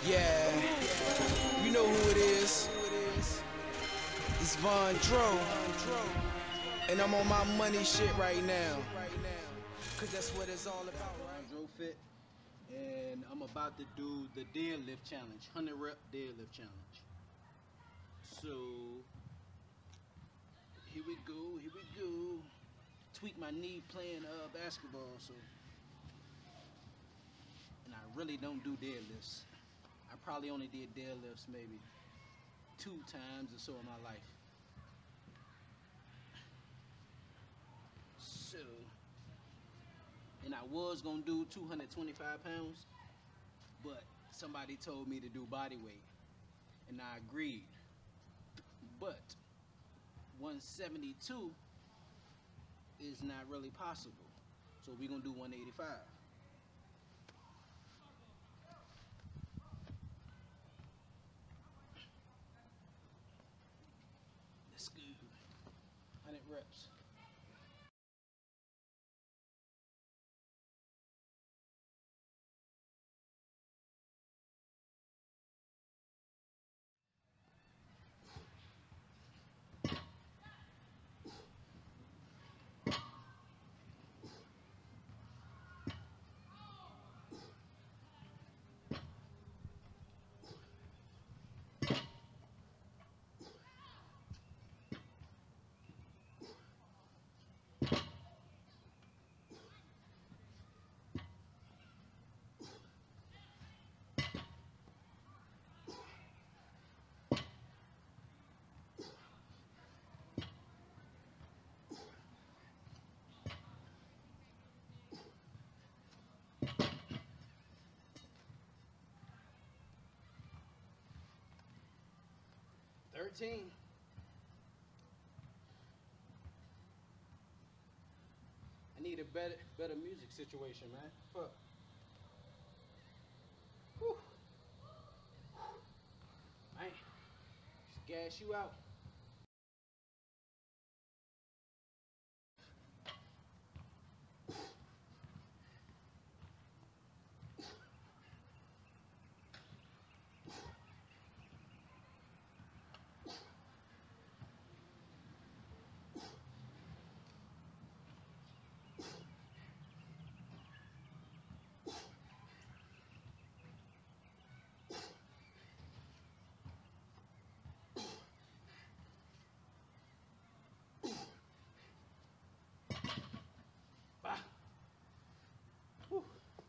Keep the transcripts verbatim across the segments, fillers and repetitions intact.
Yeah, you know who it is. It's Von Dro, and I'm on my money shit right now. Cause that's what it's all about, right? Dro Fit, and I'm about to do the deadlift challenge, one hundred rep deadlift challenge. So here we go, here we go. Tweak my knee playing uh, basketball, so. And I really don't do deadlifts. I probably only did deadlifts maybe two times or so in my life. So, and I was gonna do two hundred twenty-five pounds, but somebody told me to do body weight, and I agreed. But one seventy-two is not really possible, so we're gonna do one eighty-five. Let's go. one hundred reps. thirteen. I need a better better music situation, man. Fuck. Whew. Man, just gas you out. Bah. Whew.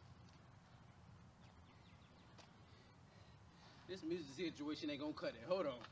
This music situation ain't gonna cut it. Hold on.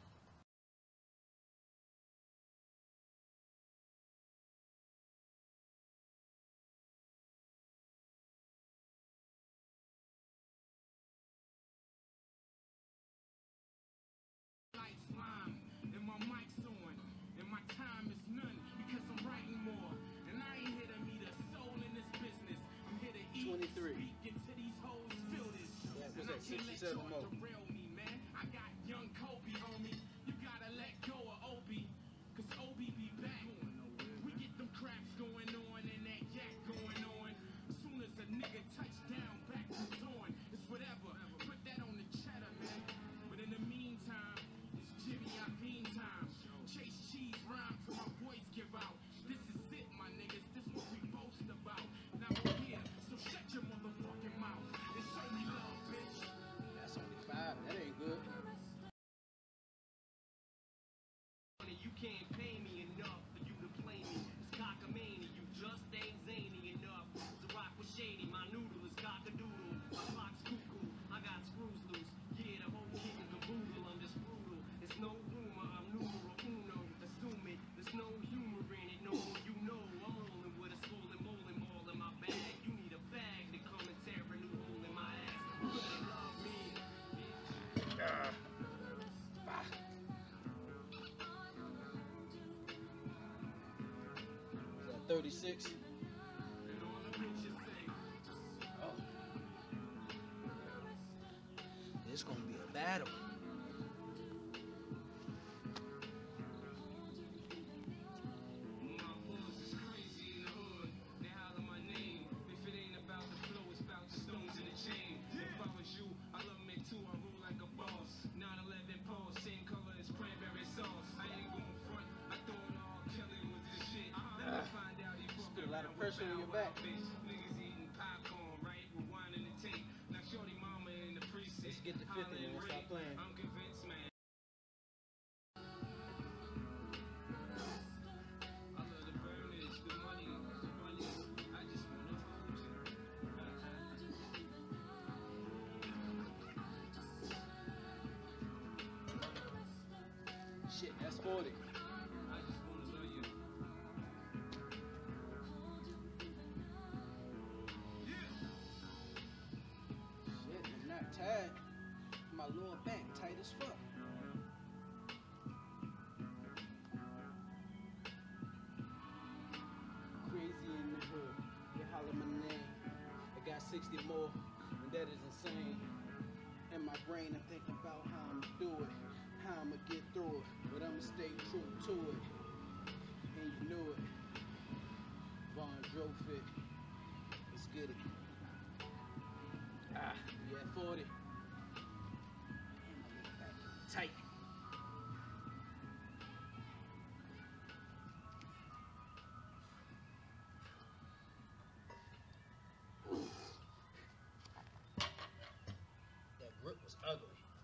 And my mic's on, and my time is none because I'm writing more. And I ain't here to meet a soul in this business. I'm here to eat, twenty-three. speak into these hoes, feel this. Yeah, And what's I that, can't let sixty-seven y'all more. derail me, man. I got young Kobe on me. You gotta let go of Obi, cause Obi be back. We get them craps going on and that yak going on. As soon as a nigga touch down, back to dawn. It's whatever. Put that on the cheddar, man. But in the meantime, it's Jimmy Iovine time. Chase cheese rhyme till my voice give out. This is it, my niggas. This what we boast about. Now we're here, so shut your motherfucking mouth and show me love, bitch. That's only five. That ain't good. You can't pay me enough for you to play me. It's cockamania, you just ain't zany enough to rock with shady. My noodle is cockadoodle, my clock's cuckoo. I got screws loose. Yeah, the whole kit and caboodle. I'm just brutal. It's no rumor, I'm numero uno. Assume it, there's no humor in it. No more you know. I'm rolling with a swollen molding ball in my bag. You need a bag to come and tear a new hole in my ass. You better love me. Ah. Ah. thirty-six. Oh. It's gonna be a battle. Stones in the chain. If I was you, I love me too. I rule commercial on your back. Let's get the fifty and stop playing. Shit, that's forty. Shit, I'm not tired. My lower back tight as fuck. Crazy in the hood. You holler my name. I got sixty more, and that is insane. In my brain, I'm thinking about how I'ma do it, how I'ma get through it, but I'ma stay true to it. And you knew it. Von drove it. Let's get it. Ah, you at forty. Tight. That grip was ugly.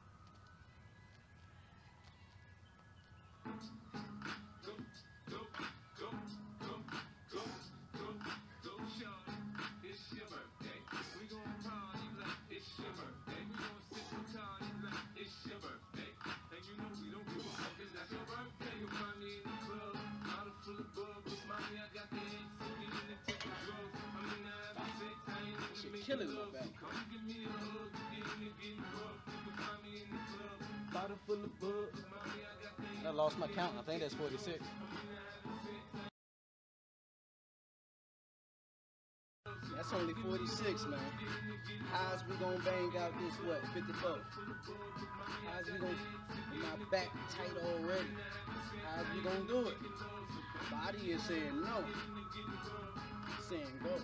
Killing my back. Bottle full of bugs. I lost my count. I think that's forty-six. That's only forty-six, man. How's we gonna bang out this what? fifty-four. How's we gonna? My back tight already. How's we gonna do it? Body is saying no. Saying go.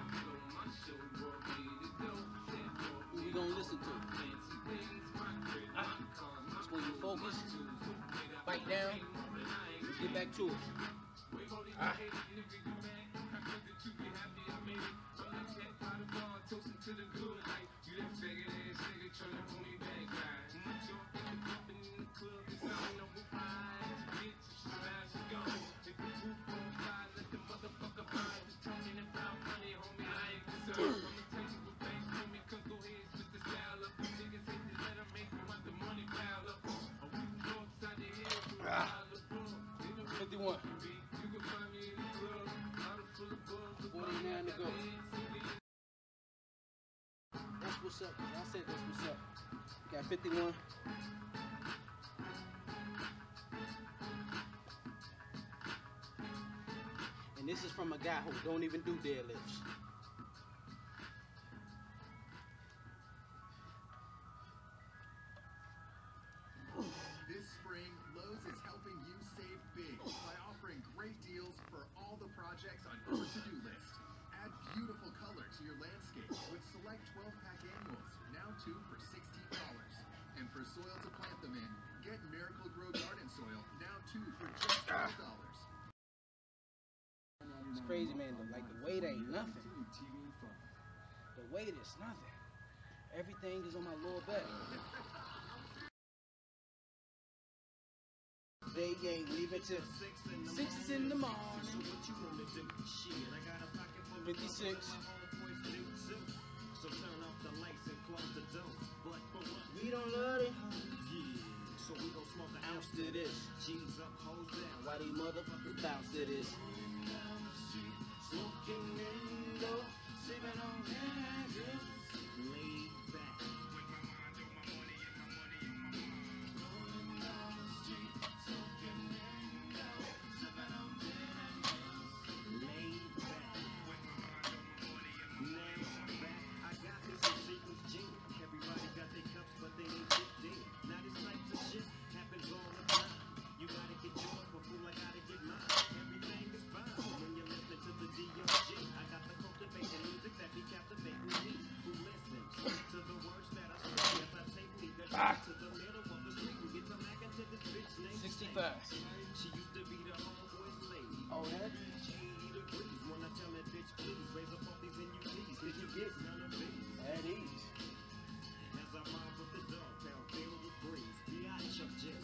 Who we gonna listen to? Ah, it's when you focus, bite down, get back to it. Ah. fifty-one. forty-nine to go. That's what's up. I said that's what's up. Got fifty-one. And this is from a guy who don't even do deadlifts. This spring, Lowe's is helping you save big by offering great deals for all the projects on your to-do list. Add beautiful color to your landscape with select twelve pack annuals, now two for sixteen dollars. And for soil to plant them in, get Miracle Grow Garden Soil, now two for just twelve dollars. It's crazy, man. Like, the weight ain't nothing. The weight is nothing. Everything is on my lower back. They ain't leaving till six in the morning. fifty-six. We don't love it. So we gon' smoke an ounce to this. G's up, hoes down. Why these motherfuckers bounce to this? Smoking window, sipping on magic. Laid back. With my mind on my money and my money and my mind. Rolling down the street, smoking window, sipping on magic. Laid back. With my mind on my money and my money and my mind. I got this in Satan's gene. Everybody got their cups, but they ain't dipped in. Now this type of shit happens all the time. You gotta get yours, but fool, I gotta get mine. Everything is fine when you're listening to the D O G. I got the cultivating music that be captivating me. Who listens to the words that I speak? Yes, I take me that ah. to the middle of the street and get to Mac into this bitch named sixty-five. She used to be the homeboy's lady. Oh, yeah? She agrees when I tell that bitch get at ease. As I mob with the dog pound, feel the breeze. Be I Chuck J.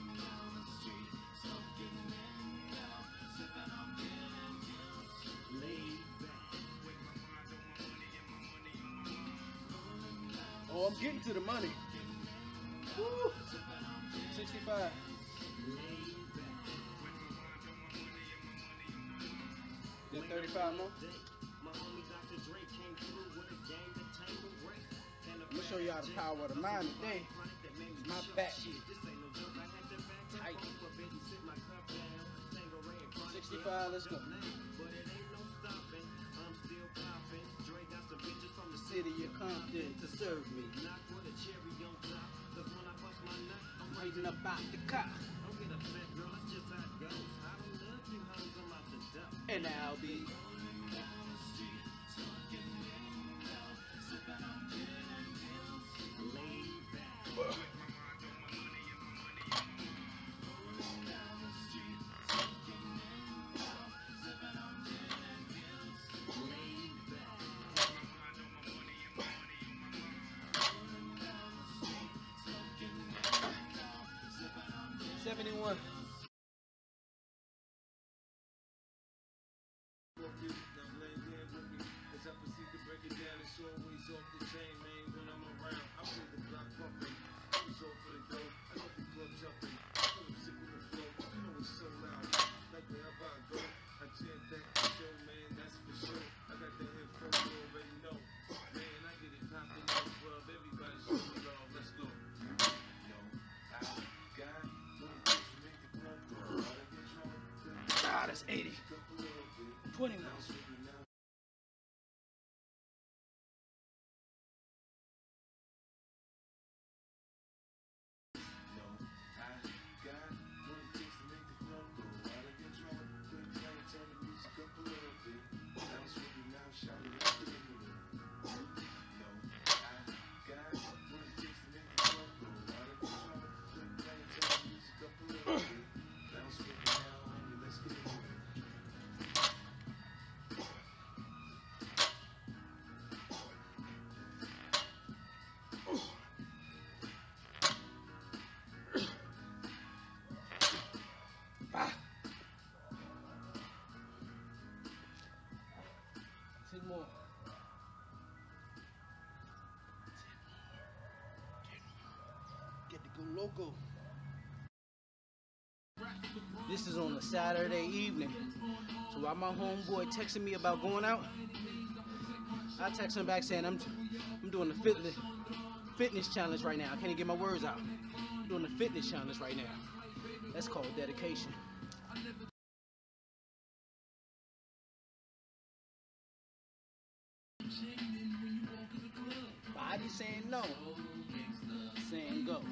Oh, I'm getting to the money. Woo. sixty-five. Get thirty-five more. I'm gonna show you how the power of the mind today. My back. Tight. sixty-five, let's go. City of Compton to serve me. I'm raising up out the car. And I'll be seventy-one. Ah, that's eighty. twenty mils. ten more. Get to go loco. This is on a Saturday evening. So while my homeboy texting me about going out, I text him back saying I'm I'm doing the fitness fitness challenge right now. I can't even get my words out. I'm doing the fitness challenge right now. That's called dedication. Body saying no, saying go.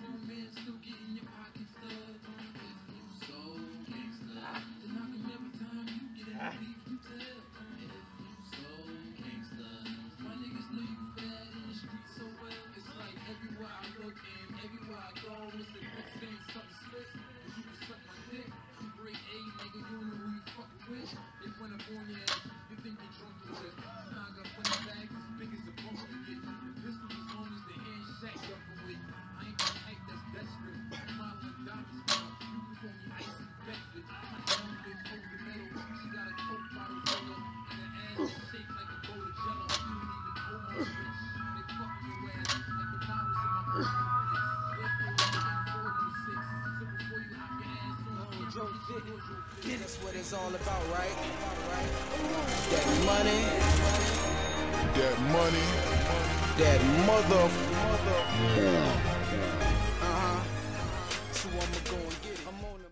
Ah. Ah. That's what it's all about, right? That money, That money, that mother, mother. Uh huh. So I'ma go and get it. I'm on the